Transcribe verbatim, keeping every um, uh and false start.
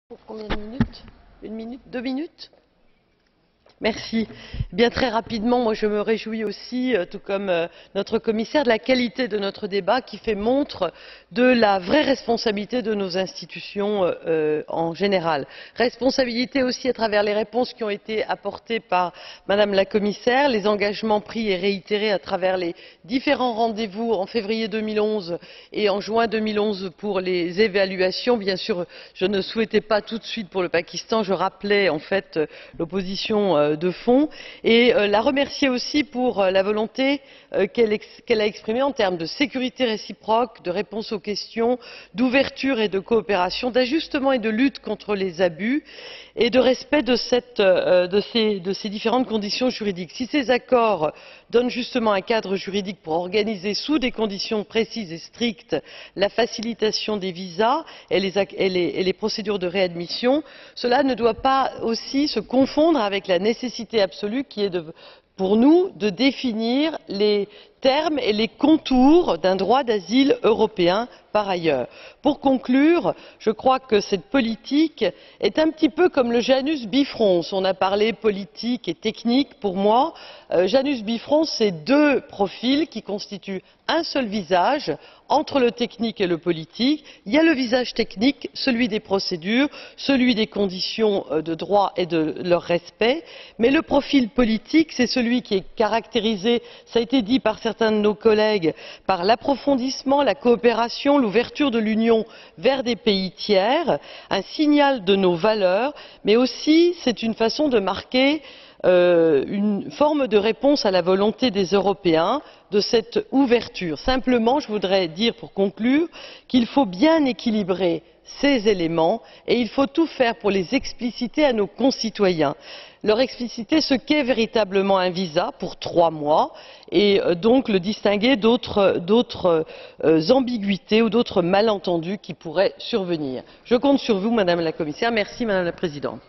Pour combien de minutes? Une minute? Deux minutes? Merci. Bien très rapidement, moi je me réjouis aussi, euh, tout comme euh, notre commissaire, de la qualité de notre débat qui fait montre de la vraie responsabilité de nos institutions euh, en général. Responsabilité aussi à travers les réponses qui ont été apportées par Madame la commissaire, les engagements pris et réitérés à travers les différents rendez-vous en février deux mille onze et en juin deux mille onze pour les évaluations. Bien sûr, je ne souhaitais pas tout de suite pour le Pakistan, je rappelais en fait l'opposition euh, de fond et euh, la remercier aussi pour euh, la volonté euh, qu'elle ex qu'elle a exprimée en termes de sécurité réciproque, de réponse aux questions, d'ouverture et de coopération, d'ajustement et de lutte contre les abus et de respect de, cette, euh, de, ces, de ces différentes conditions juridiques. Si ces accords donnent justement un cadre juridique pour organiser sous des conditions précises et strictes la facilitation des visas et les, et les, et les procédures de réadmission, cela ne doit pas aussi se confondre avec la nécessité absolue qui est de, pour nous de définir les termes et les contours d'un droit d'asile européen par ailleurs. Pour conclure, je crois que cette politique est un petit peu comme le Janus bifrons. On a parlé politique et technique. Pour moi, euh, Janus bifrons, c'est deux profils qui constituent un seul visage entre le technique et le politique. Il y a le visage technique, celui des procédures, celui des conditions de droit et de leur respect, mais le profil politique, c'est celui qui est caractérisé, ça a été dit par certains de nos collègues, par l'approfondissement, la coopération, l'ouverture de l'Union vers des pays tiers, un signal de nos valeurs, mais aussi c'est une façon de marquer Euh, une forme de réponse à la volonté des Européens de cette ouverture. Simplement, je voudrais dire pour conclure qu'il faut bien équilibrer ces éléments et il faut tout faire pour les expliciter à nos concitoyens, leur expliciter ce qu'est véritablement un visa pour trois mois et euh, donc le distinguer d'autres euh, ambiguïtés ou d'autres malentendus qui pourraient survenir. Je compte sur vous, Madame la Commissaire. Merci, Madame la Présidente.